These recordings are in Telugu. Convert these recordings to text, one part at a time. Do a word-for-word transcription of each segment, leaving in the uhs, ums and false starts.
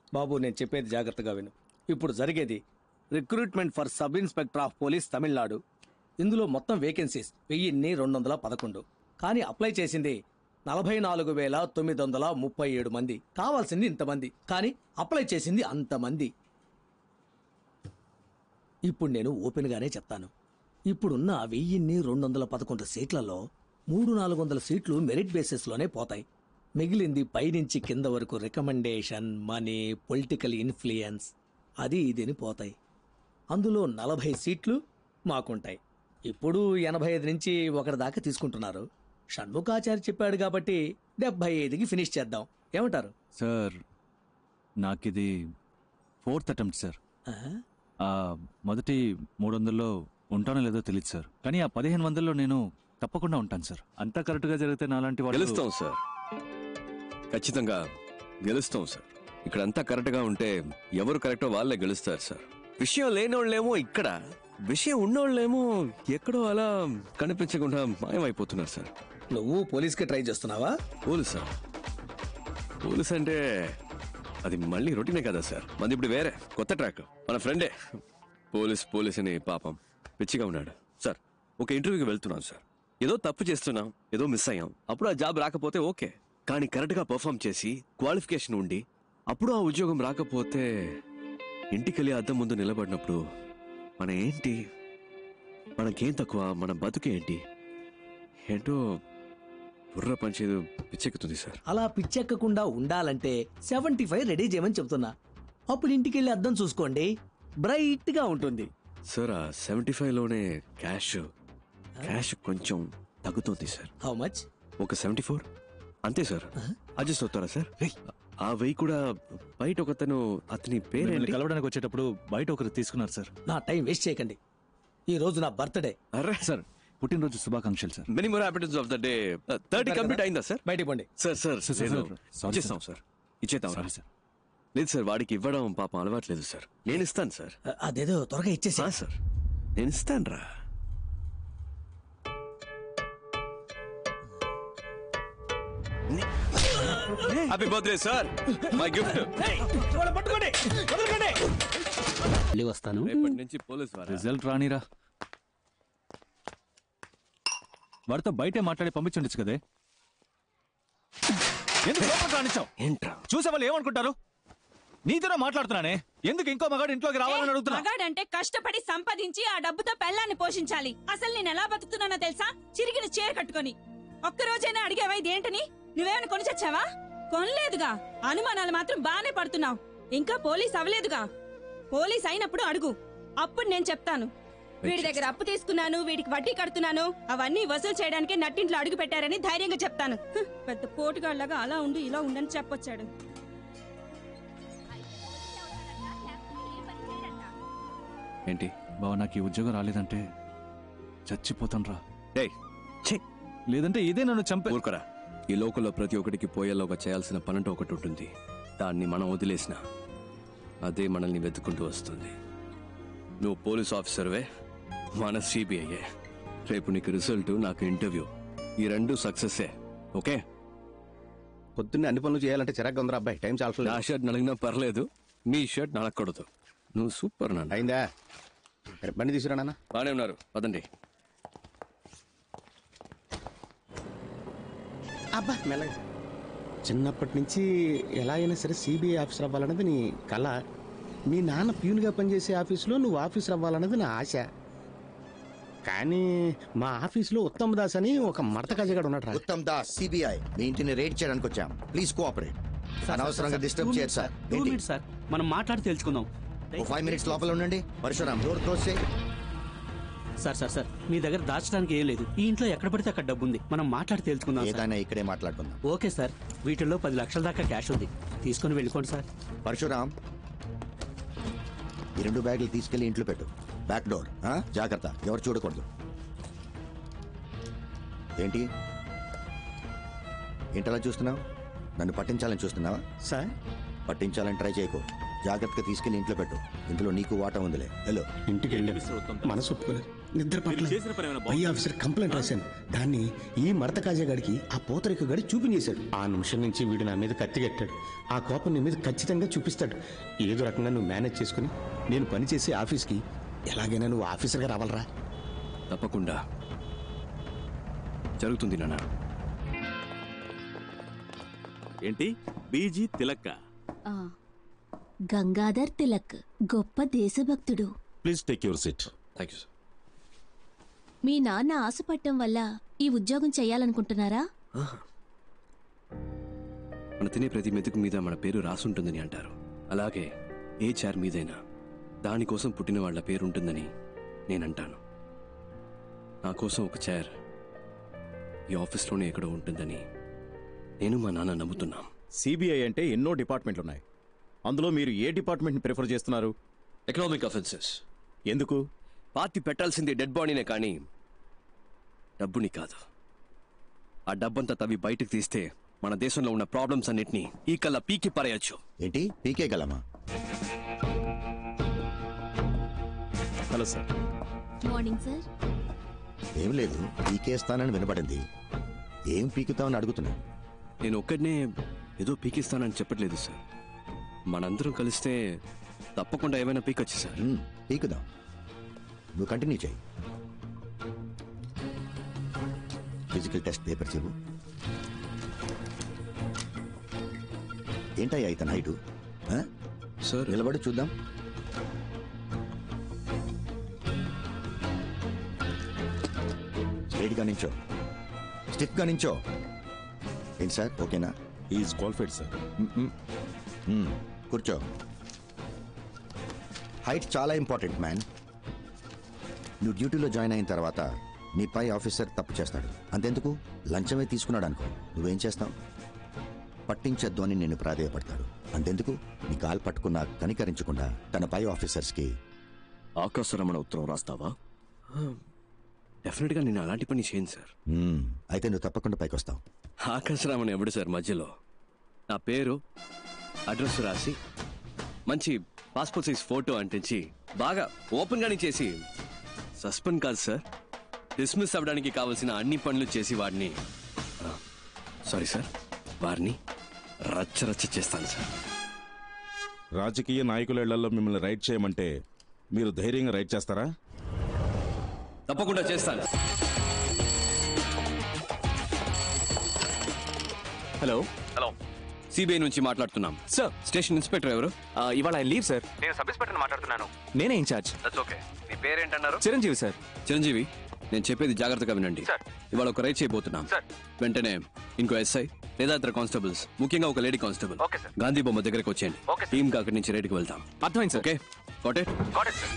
బాబు నేను చెప్పేది జాగ్రత్తగా విను. ఇప్పుడు జరిగేది recruitment for sub inspector of police Tamil Nadu. ఇందులో మొత్తం వేకెన్సీస్ వెయ్యిన్ని రెండు వందల పదకొండు, కానీ అప్లై చేసింది నలభై నాలుగు వేల తొమ్మిది వందల ముప్పై ఏడు మంది. కావాల్సింది ఇంతమంది, కానీ అప్లై చేసింది అంతమంది. ఇప్పుడు నేను ఓపెన్గానే చెప్తాను, ఇప్పుడున్న వెయ్యిన్ని రెండు వందల పదకొండు సీట్లలో మూడు నాలుగు వందల సీట్లు మెరిట్ బేసిస్లోనే పోతాయి. మిగిలింది పైనుంచి కింద వరకు రికమెండేషన్, మనీ, పొలిటికల్ ఇన్ఫ్లుయెన్స్ అది ఇదిని పోతాయి. అందులో నలభై సీట్లు మాకుంటాయి. ఇప్పుడు ఎనభై ఐదు నుంచి ఒకరి దాకా తీసుకుంటున్నారు. షణ్ముఖాచారి చెప్పాడు కాబట్టి డెబ్బై ఐదుకి ఫినిష్ చేద్దాం. ఏమంటారు సార్? నాకిది ఫోర్త్ అటెంప్ట్ సార్. మొదటి మూడు వందల్లో ఉంటానో లేదో తెలియదు సార్, కానీ ఆ పదిహేను వందల్లో నేను తప్పకుండా ఉంటాను సార్. అంతా కరెక్ట్గా జరిగితే నాలాంటి వాళ్ళు గెలుస్తాం సార్, ఖచ్చితంగా గెలుస్తాం సార్. ఇక్కడ అంతా కరెక్ట్గా ఉంటే ఎవరు కరెక్టో వాళ్ళే గెలుస్తారు సార్. విషయం లేనోళ్ళేమో ఇక్కడ, విషయం ఉన్నోళ్ళేమో ఎక్కడో అలా కనిపించకుండా మాయమైపోతున్నారు సార్. నువ్వు పోలీస్కి ట్రై చేస్తున్నావా? పోలీస్ సార్, పోలీస్ అంటే అది మళ్ళీ రొటీనే కదా సార్. మంది ఇప్పుడు వేరే కొత్త ట్రాక్. మన ఫ్రెండే పోలీస్ పోలీస్ అని పాపం పిచ్చిగా ఉన్నాడు సార్. ఒక ఇంటర్వ్యూకి వెళ్తున్నాం సార్, ఏదో తప్పు చేస్తున్నాం, ఏదో మిస్ అయ్యాం. అప్పుడు ఆ జాబ్ రాకపోతే ఓకే, కానీ కరెక్ట్గా పర్ఫామ్ చేసి క్వాలిఫికేషన్ ఉండి అప్పుడు ఆ ఉద్యోగం రాకపోతే ఇంటికెళ్ళి అద్దం ముందు నిలబడినప్పుడు మన ఏంటి, మనకేం తక్కువ, మన బతుకేంటి ఏంటో బుర్ర పంచేది పిచ్చెక్కుతుంది సార్. అలా పిచ్చెక్కకుండా ఉండాలంటే సెవెంటీ ఫైవ్ రెడీ చేయమని చెప్తున్నా. అప్పుడు ఇంటికి వెళ్ళి అద్దం చూసుకోండి, బ్రైట్ గా ఉంటుంది సార్. ఆ సెవెంటీ ఫైవ్ లోనే క్యాష్ క్యాష్ కొంచెం తగ్గుతుంది సార్. How much? ఒక సెవెంటీ ఫోర్ అంతే సార్. అడ్జస్ట్ అవుతారా సార్? ఆ వెయ్యి కూడా బయట ఒకతను, అతని పేరు కలవడానికి వచ్చేటప్పుడు బయట ఒకరు తీసుకున్నారు సార్. నా టైం వేస్ట్ చేయకండి, ఈ రోజు నా బర్త్డే. అరే సార్, పుట్టినరోజు శుభాకాంక్షలు sir. Many more happiness of the day. Thirty complete అయిందా సార్? బయటికి పోండి సార్. సార్ ఇచ్చేస్తాం సార్, ఇచ్చేద్దాం సార్. లేదు సార్, వాడికి ఇవ్వడం పాపం అలవాట్లేదు సార్. నేను ఇస్తాను సార్. అదేదో త్వరగా ఇచ్చేసా సార్. నేను ఇస్తాను రా. Happy birthday sir, my gift. వస్తాను. రేపటి నుంచి పోలీస్ రిజల్ట్ రానిరా, వాడితో బయటే మాట్లాడి పంపించండి కదే. ఎందుకు లోపలికి రానిచ్చావు? ఏంట్రా చూసే వాళ్ళు ఏమనుకుంటారు? నీతోనే మాట్లాడుతున్నానే, ఎందుకు ఇంకో మగాడు ఇంట్లోకి రావాలని అడుగుతున్నా? మగాడంటే కష్టపడి సంపాదించి ఆ డబ్బుతో పెళ్ళాన్ని పోషించాలి. అసలు నేను ఎలా బతుకుతున్నానో తెలుసా? చిరిగిన చీర కట్టుకొని. ఒక్కరోజైనా అడిగేవా ఇదేంటని? నువ్వేమైనా కొని చచ్చావా? కొనలేదుగా. అనుమానాలు మాత్రం బానే పడుతున్నావు. ఇంకా పోలీస్ అవ్వలేదుగా. పోలీస్ అయినప్పుడు అడుగు, అప్పుడు నేను చెప్తాను. వీడి దగ్గర అప్పు తీసుకున్నాను, వీడికి వడ్డీ కడుతున్నాను, అవన్నీ వసూలు చేయడానికి నట్టింట్లో అడుగు పెట్టారని ధైర్యంగా చెప్తాను. పెద్ద పోటుగాళ్లాగా అలా ఉండు ఇలా ఉండని చెప్పొచ్చాడు. ఏంటి బావ, నాకు ఈ ఉద్యోగం రాలేదంటే చచ్చిపోతాను రా. లేదంటే ఇదే నన్ను చంపే. ఊరుకోరా. ఈ లోకంలో ప్రతి ఒక్కడికి పోయేలోగా చేయాల్సిన పనంటూ ఒకటి ఉంటుంది. దాన్ని మనం వదిలేసిన అదే మనల్ని వెతుక్కుంటూ వస్తుంది. నువ్వు పోలీస్ ఆఫీసర్వే, మన సిబిఐయే. రేపు నీకు రిజల్ట్, నాకు ఇంటర్వ్యూ, ఈ రెండు సక్సెస్సే. ఓకే? పొద్దున్నే అన్ని పనులు చేయాలంటే చిరాగ్గా ఉందిరా అబ్బాయి. టైం చాలా. నా షర్ట్ నలిగినా పర్లేదు, నీ షర్ట్ నలగకూడదు. నువ్వు సూపర్ నాన్న. అయిందా? బండి తీసుకురా నాన్న. బానే ఉన్నారు, పదండి. అబ్బా మెల్లగా. చిన్నప్పటి నుంచి ఎలా అయినా సరే సిబిఐ ఆఫీసర్ అవ్వాలన్నది నీ కళ. మీ నాన్న ప్యూన్గా పనిచేసే ఆఫీసులో నువ్వు ఆఫీసర్ అవ్వాలన్నది నా ఆశ. కానీ మా ఆఫీసులో ఉత్తమ్ దాస్ అని ఒక మడత కజగాడు ఉన్నాడు. ఉత్తమ్ దాస్, సిబిఐ. మీ ఇంటిని రేడ్ చేయడానికి వచ్చాం. Please cooperate. అనవసరంగా డిస్టర్బ్ చేయరు సార్. సార్ మనం మాట్లాడి తెలుసుకుందాం. ఫైవ్ మినిట్స్ లోపల ఉండండి. పరశురామ్, డోర్ క్లోజ్ చేయి. సార్ సార్ సార్ మీ దగ్గర దాచడానికి ఏం లేదు. ఈ ఇంట్లో ఎక్కడ పడితే అక్కడ డబ్బు ఉంది. మనం మాట్లాడి తెలుసుకుందాం. ఏదైనా ఇక్కడే మాట్లాడుకుందాం. Okay sir. వీటిల్లో పది లక్షల దాకా క్యాష్ ఉంది, తీసుకొని వెళ్ళిపోండి సార్. పరశురామ్, ఈ రెండు బ్యాగులు తీసుకెళ్లి ఇంట్లో పెట్టు. బ్యాక్ డోర్ జాగ్రత్త, ఎవరు చూడకూడదు. ఏంటి ఏంటలా చూస్తున్నావు? నన్ను పట్టించాలని చూస్తున్నావా? సార్ పట్టించాలని ట్రై చేయకు. జాగ్రత్తగా తీసుకెళ్లి ఇంట్లో పెట్టు. ఇందులో నీకు వాటా ఉందిలే. హలో, ఇంటికి వెళ్ళి మనసు ఒప్పుకోలేదు. నిద్ర పట్ల పై ఆఫీసర్ కంప్లైంట్ రాశాను. దాన్ని ఈ మడత కాజాగాడికి ఆ పూతరిక గడి చూపించేశాడు. ఆ నిమిషం నుంచి వీడు నా మీద కత్తి కట్టాడు. ఆ కోపం నీ మీద ఖచ్చితంగా చూపిస్తాడు. ఏదో రకంగా నువ్వు మేనేజ్ చేసుకుని నేను పనిచేసే ఆఫీస్కి ఎలాగైనా నువ్వు ఆఫీసర్గా రావాలరా. తప్పకుండా జరుగుతుంది నాన్న. ఏంటి బీజీ తిలక్క? గంగాధర్ తిలక్ గొప్ప దేశభక్తుడు. Please take your seat. Thank you sir. మీ నాన్న ఆశపట్టం వల్ల ఈ ఉద్యోగం చెయ్యాలనుకుంటున్నారా? మన తినే ప్రతి మెతుకు మీద మన పేరు రాసుంటుందని అంటారు. అలాగే ఏ చైర్ మీదైనా దానికోసం పుట్టిన వాళ్ళ పేరు ఉంటుందని నేనంటాను. నా కోసం ఒక చైర్ ఈ ఆఫీస్లోనే ఎక్కడో ఉంటుందని నేను మా నాన్న నమ్ముతున్నాం. సిబిఐ అంటే ఎన్నో డిపార్ట్మెంట్లు ఉన్నాయి. అందులో మీరు ఏ డిపార్ట్మెంట్ని ప్రిఫర్ చేస్తున్నారు? Economic offences. ఎందుకు? పార్టీ పెట్టాల్సింది డెడ్ బాడీనే కానీ డబ్బుని కాదు. ఆ డబ్బంతా తవ్వి బయటకు తీస్తే మన దేశంలో ఉన్న ప్రాబ్లమ్స్ అన్నిటినీ ఈ కల్లా పీకి పారేయచ్చు. ఏంటి పీకే గలమా? Hello sir. Morning sir. ఏం లేదు, పీకేస్తానని వినపడింది. ఏం పీకుతామని అడుగుతున్నా. నేను ఒక్కడనే ఏదో పీకిస్తానని చెప్పట్లేదు సార్. మనందరం కలిస్తే తప్పకుండా ఏమైనా పీకొచ్చు సార్. ఉమ్, పీకుదాం. నువ్వు కంటిన్యూ చేయి. ఫిజికల్ టెస్ట్ పేపర్ చెవు. ఏంటయ్యా ఇతను హైటు? సార్ నిలబడి చూద్దాం. స్ట్రైట్గా నించో, స్టిఫ్గా నించో. ఏంటి సార్, ఓకేనా? Is qualified sir. కూర్చో. హైట్ చాలా ఇంపార్టెంట్ మ్యాన్. నువ్వు డ్యూటీలో జాయిన్ అయిన తర్వాత నీ పై ఆఫీసర్ తప్పు చేస్తాడు. అంతెందుకు, లంచమే తీసుకున్నాడు అనుకో, నువ్వేం చేస్తావు? పట్టించొద్దు అని నిన్ను ప్రాధేయపడతాడు. అంతెందుకు, నీ కాలు పట్టుకున్నా కనికరించకుండా తన పై ఆఫీసర్స్కి ఆకాశరమణ ఉత్తరం రాస్తావా? డెఫినెట్గా నేను అలాంటి పని చేయను సార్. అయితే నువ్వు తప్పకుండా పైకి వస్తావు. ఆకాశరామన్ ఎవడు సార్ మధ్యలో? నా పేరు అడ్రస్ రాసి మంచి పాస్పోర్ట్ సైజ్ ఫోటో అంటించి బాగా ఓపెన్ గానే చేసి సస్పెండ్ కాదు సార్, డిస్మిస్ అవ్వడానికి కావాల్సిన అన్ని పనులు చేసి వాడిని సారీ సార్ వారిని రచ్చ రచ్చ చేస్తాను సార్. రాజకీయ నాయకుల ఇళ్లలో మిమ్మల్ని రైడ్ చేయమంటే మీరు ధైర్యంగా రైడ్ చేస్తారా? తప్పకుండా చేస్తాను. హలో హలో సిబిఐ నుంచి మాట్లాడుతున్నాం సార్. స్టేషన్ ఇన్స్పెక్టర్ ఎవరు? ఇవాళ ఆయన లీవ్ సార్. నేను సబ్ ఇన్స్పెక్టర్ మాట్లాడుతున్నాను. నేనే ఇన్ఛార్జ్. ఓకే. మీ పేరేంటన్నారు? చిరంజీవి సార్. చిరంజీవి, నేను చెప్పేది జాగ్రత్తగా వినండి. ఇవాళ ఒక రైడ్ చేయబోతున్నాం. వెంటనే ఇంకో ఎస్ఐ లేదా ఇద్దరు కానిస్టేబుల్స్, ముఖ్యంగా ఒక లేడీ కానిస్టేబుల్ గాంధీ బొమ్మ దగ్గరకు వచ్చేయండి. టీమ్ అక్కడి నుంచి రైడ్కి వెళ్తాం. అర్థమైంది sir. Okay, got it? Got it sir.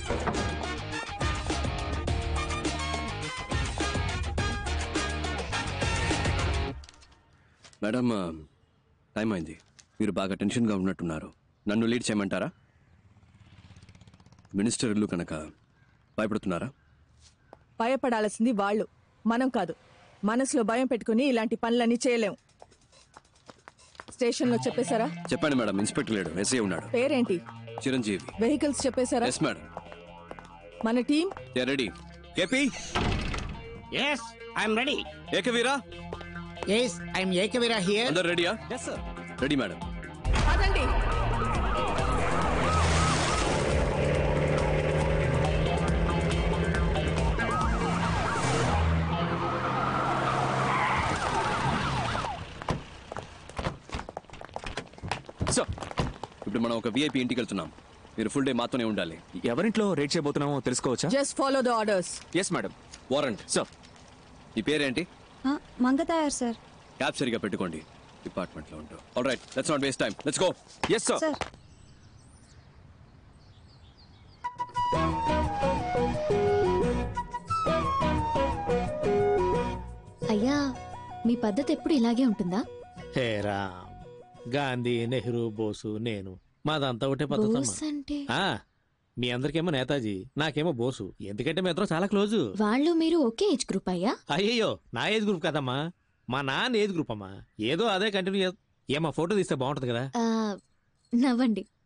Madam, time అయింది. మీరు బాగా టెన్షన్గా ఉన్నట్టున్నారు. నన్ను లీడ్ చేయమంటారా? మినిస్టర్ ఇల్లు కనుక భయపడుతున్నారా? భయపడాల్సింది వాళ్ళు, మనం కాదు. మనసులో భయం పెట్టుకుని ఇలాంటి పనులన్నీ చేయలేం. స్టేషన్లో చెప్పేశారా? చెప్పండి మేడం. ఇన్స్పెక్టర్ లేడు, ఎస్ఐ ఉన్నాడు. పేరేంటి? చిరంజీవి. వెహికల్స్ చెప్పేశారా? Yes madam. మన team ready. KP. yes i'm ready. Ekavira. yes i'm ekavira here. అందరు రెడీయా? Yes sir. Ready madam. పదండి. సార్, ఇప్పుడు మనం ఒక విఐపి ఇంటికి వెళ్తున్నాం. మీరు ఫుల్ డే మాతోనే ఉండాలి. ఎవరింట్లో రేట్ చేయబోతున్నామో తెలుసుకోవచ్చా? Just follow the orders. Yes madam. Warrant. Sir. ఈ పేరేంటి? మంగతాయారు సార్. క్యాబ్ సరిగా పెట్టుకోండి. డిపార్ట్మెంట్ లో ఉంటాం. All right, let's not waste time, let's go. Yes sir. అయ్యా, మీ పద్ధతి ఎప్పుడు ఇలాగే ఉంటుందా? హేరా, గాంధీ, నెహ్రూ, బోసు, నేను మాదంతా ఒకటే పద్ధతి. బోస్ అంటే మీ అందరికేమో నేతాజీ, నాకేమో బోసు. ఎందుకంటే మీ ఇద్దరం చాలా క్లోజు. వాళ్ళు మీరు ఒకే ఏజ్ గ్రూప్ అయ్యా? అయ్యయ్యో, నా ఏజ్ గ్రూప్ కదమ్మా, మా నాన్న ఏజ్ గ్రూప్ అమ్మా. ఏదో అదే కంటిన్యూ. ఏమా ఫోటో తీస్తే బాగుంటది కదా. ఆ, నవ్వండి.